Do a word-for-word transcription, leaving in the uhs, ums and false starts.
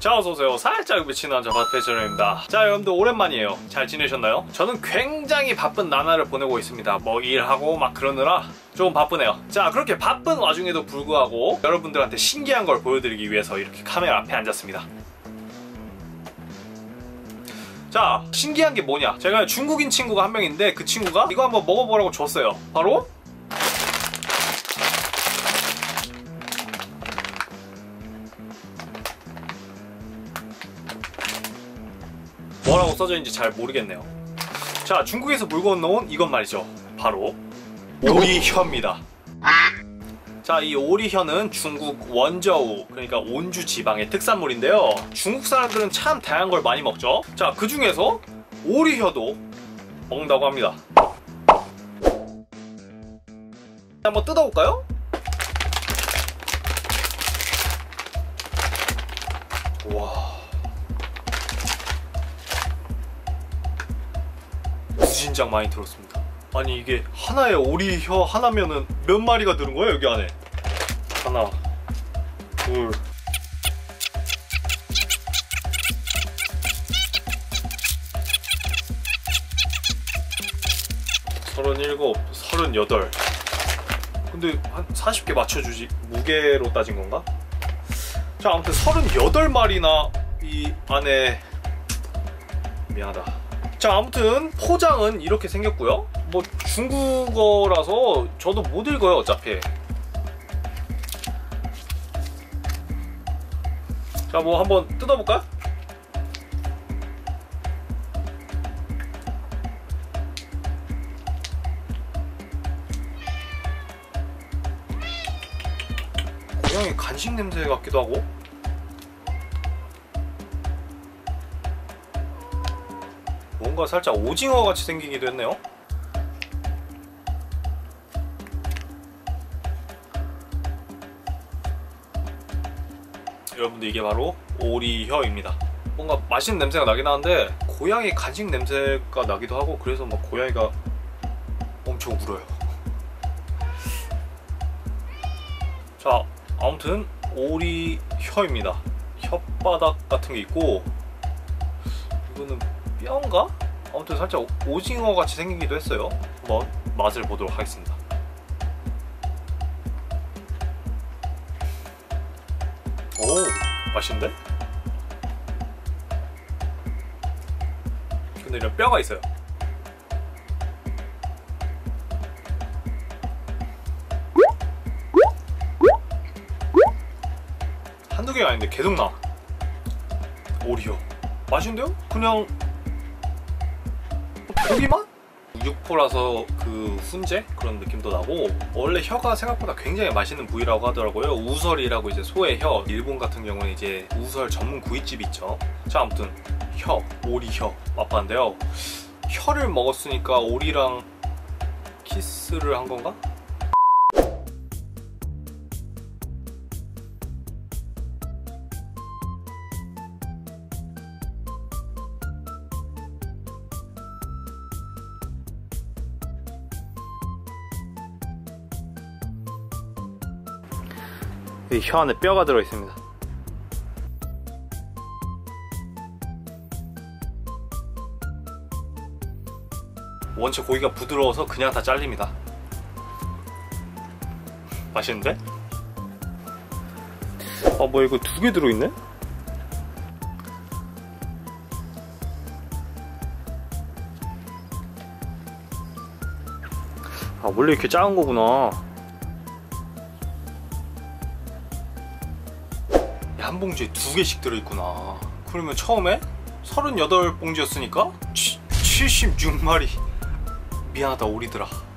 자, 어서오세요. 살짝 미친 남자 박태준입니다. 자, 여러분들 오랜만이에요. 잘 지내셨나요? 저는 굉장히 바쁜 나날을 보내고 있습니다. 뭐 일하고 막 그러느라 조금 바쁘네요. 자, 그렇게 바쁜 와중에도 불구하고 여러분들한테 신기한 걸 보여드리기 위해서 이렇게 카메라 앞에 앉았습니다. 자, 신기한 게 뭐냐, 제가 중국인 친구가 한 명인데 그 친구가 이거 한번 먹어보라고 줬어요. 바로 뭐라고 써져 있는지 잘 모르겠네요. 자, 중국에서 물고 넣은 이건 말이죠. 바로 오리혀입니다. 자, 이 오리혀는 중국 원저우, 그러니까 온주 지방의 특산물인데요. 중국 사람들은 참 다양한 걸 많이 먹죠. 자, 그 중에서 오리혀도 먹는다고 합니다. 한번 뜯어볼까요? 와, 무진장 많이 들었습니다. 아니, 이게 하나에 오리혀 하나면은 몇 마리가 들은 거예요, 여기 안에? 하나, 둘, 서른일곱, 서른여덟. 근데 한 사십 개 맞춰주지, 무게로 따진 건가? 자, 아무튼 서른여덟 마리나 이 안에. 미안하다. 자, 아무튼 포장은 이렇게 생겼고요. 뭐 중국어라서 저도 못 읽어요, 어차피. 자, 뭐 한번 뜯어볼까요? 고양이 간식 냄새 같기도 하고. 뭔가 살짝 오징어 같이 생기기도 했네요. 여러분들, 이게 바로 오리혀입니다. 뭔가 맛있는 냄새가 나긴 하는데 고양이 간식 냄새가 나기도 하고, 그래서 막 고양이가 엄청 울어요. 자, 아무튼 오리혀입니다. 혓바닥 같은 게 있고, 이거는 뼈인가? 아무튼 살짝 오징어 같이 생기기도 했어요. 한번 맛을 보도록 하겠습니다. 오, 맛있는데? 근데 이런 뼈가 있어요. 한두 개가 아닌데 계속 나. 오리혀 맛있는데요? 그냥 고기 맛? 육포라서 그 훈제? 그런 느낌도 나고, 원래 혀가 생각보다 굉장히 맛있는 부위라고 하더라고요. 우설이라고, 이제 소의 혀. 일본 같은 경우는 이제 우설 전문 구이집이 있죠. 자, 아무튼 혀, 오리혀 맛봤는데요. 혀를 먹었으니까 오리랑 키스를 한 건가? 이 혀 안에 뼈가 들어있습니다. 원체 고기가 부드러워서 그냥 다 잘립니다. 맛있는데? 아, 뭐야, 이거 두 개 들어있네? 아, 원래 이렇게 작은 거구나. 한 봉지에 두 개씩 들어있구나. 그러면 처음에 서른여덟 봉지였으니까 칠십육 마리. 미안하다, 오리들아.